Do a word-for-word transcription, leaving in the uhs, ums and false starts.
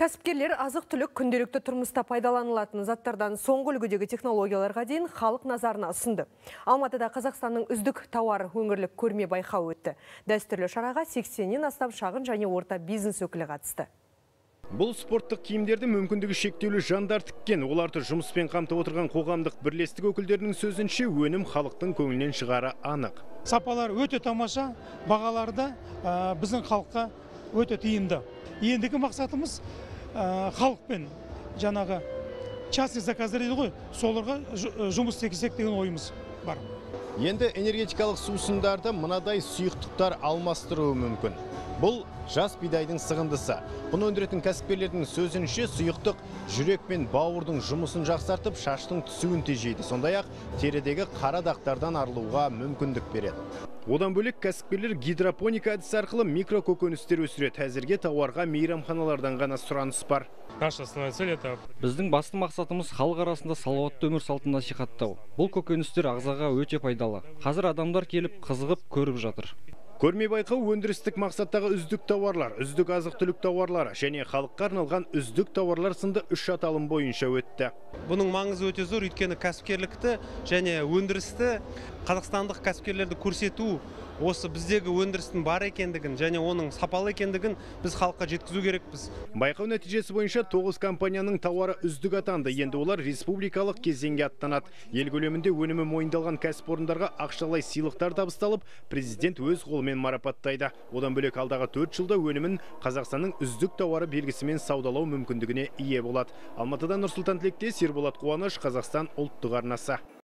Кәсіпкерлер азық-түлік күнделікті тұрмыста пайдаланылатын заттардан соңғы үлгідегі технологияларға дейін халық назарына ұсынды. Алматыда Қазақстанның үздік тауар өңірлік көрме байқауы өтті. Дәстүрлі шараға сексеннен астам шағын және орта бизнес өкілі қатысты. Бұл спорттық киімдерді мүмкіндігі шектеулі жандар тіккен. Оларды жұмыспен қамтып отырған қоғамдық бірлестік өкілдерінің сөзінше өнім халықтың көңілінен шығары анық. Сапалар өте тамаша, бағалары да ә, біздің халыққа өте тиімді. Ендігі мақсатымыз ә, халықпен жаңағы частный заказдар дейді ғой, соларға жұмыс істесек деген ойымыз бар. Енді энергетикалық сусындарды мынадай сұйықтықтар алмастыруы мүмкін. Бұл жас бидайдың сығындысы. Бұны өндіретін кәсіпкерлердің сөзінше сұйықтық жүрек пен бауырдың жұмысын жақсартып, шаштың түсуін тежейді. Сондай-ақ терідегі қара дақтардан арылуға мүмкіндік береді. Одан бөлек кәсіпкерлер гидропоника әдісі арқылы микрокөкөністер өсіреді. Әзірге тауарға мейрамханалардан ғана сұраныс бар. Наша основная цель это Біздің басты мақсатымыз халық арасында салауатты өмір салтын насихаттау. Бұл көкөністер ағзаға өте пайдалы. Қазір адамдар келіп қызығып көріп жатыр. Көрме байқауы өндірістік мақсаттағы үздік тауарлар, үздік азық-түлік тауарлары және халыққа арналған үздік тауарлар сынды үш аталым бойынша өтті. Бұның маңызы өте зор, өйткені кәсіпкерлікті және өндірісті қазақстандық кәсіпкерлерді көрсету, осы біздегі өндірістің бар екендігін және оның сапалы екендігін біз халыққа жеткізу керекпіз. Байқау нәтижесі бойынша тоғыз компанияның тауары үздік атанды. Енді олар республикалық кезеңге аттанады. Ел көлемінде өнімі мойындалған кәсіпорындарға ақшалай сыйлықтар табысталып, президент өз қолымен марапаттайды. Одан бөлек алдағы төрт жылда өнімін Қазақстанның үздік тауары белгісімен саудалау мүмкіндігіне ие болады. Алматыдан Нұрсұлтан Тілектес, Ерболат Қуаныш, Қазақстан ұлттық арнасы.